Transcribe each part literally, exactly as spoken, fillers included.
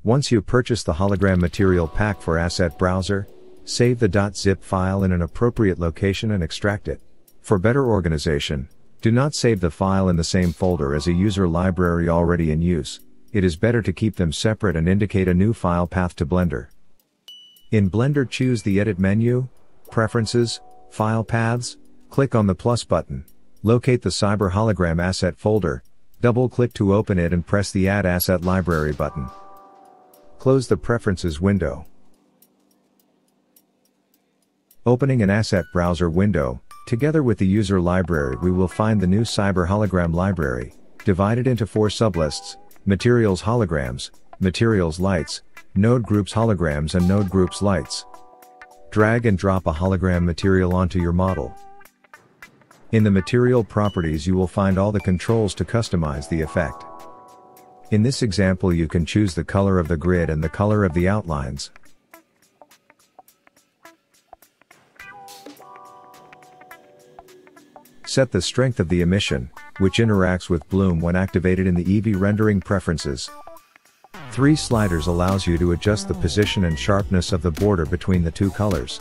Once you purchase the hologram material pack for Asset Browser, save the .zip file in an appropriate location and extract it. For better organization, do not save the file in the same folder as a user library already in use. It is better to keep them separate and indicate a new file path to Blender. In Blender, choose the Edit menu, Preferences, File Paths, click on the plus button, locate the Cyber Hologram asset folder, double-click to open it and press the Add Asset Library button. Close the Preferences window. Opening an Asset Browser window, together with the user library we will find the new Cyber Hologram library, divided into four sublists: Materials Holograms, Materials Lights, Node Groups Holograms and Node Groups Lights. Drag and drop a hologram material onto your model. In the material properties you will find all the controls to customize the effect. In this example you can choose the color of the grid and the color of the outlines. Set the strength of the emission, which interacts with bloom when activated in the Eevee rendering preferences. Three sliders allows you to adjust the position and sharpness of the border between the two colors.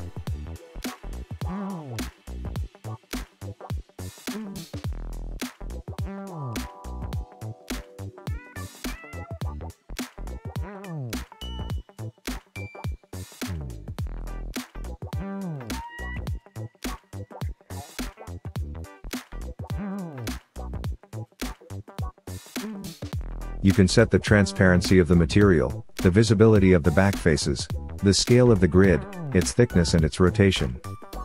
You can set the transparency of the material, the visibility of the back faces, the scale of the grid, its thickness and its rotation.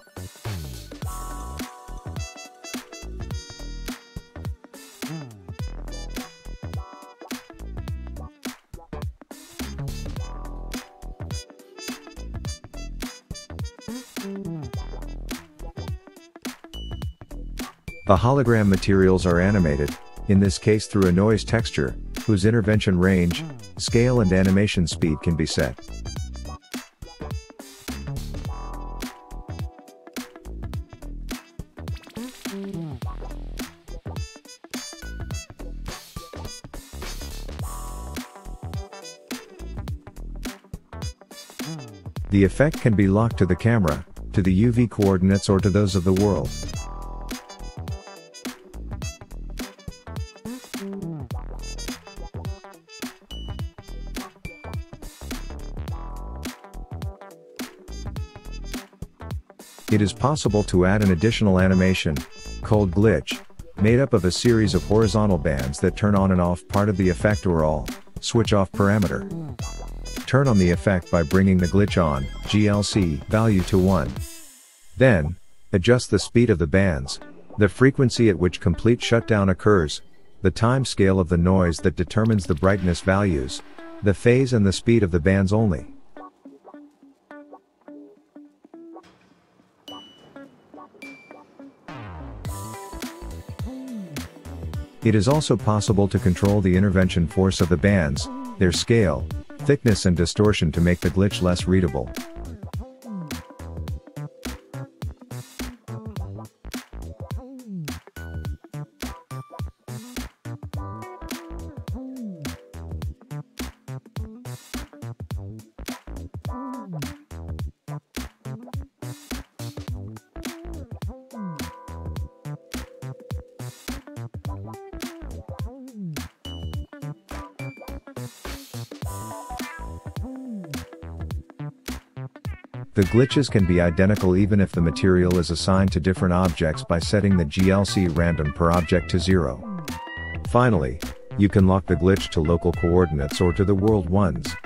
The hologram materials are animated, in this case through a noise texture, whose intervention range, scale and animation speed can be set. The effect can be locked to the camera, to the U V coordinates or to those of the world. It is possible to add an additional animation, called glitch, made up of a series of horizontal bands that turn on and off part of the effect or all, switch off parameter. Turn on the effect by bringing the glitch on, G L C, value to one. Then, adjust the speed of the bands, the frequency at which complete shutdown occurs, the time scale of the noise that determines the brightness values, the phase and the speed of the bands only. It is also possible to control the intervention force of the bands, their scale, thickness and distortion to make the glitch less readable. The glitches can be identical even if the material is assigned to different objects by setting the G L C random per object to zero. Finally, you can lock the glitch to local coordinates or to the world ones.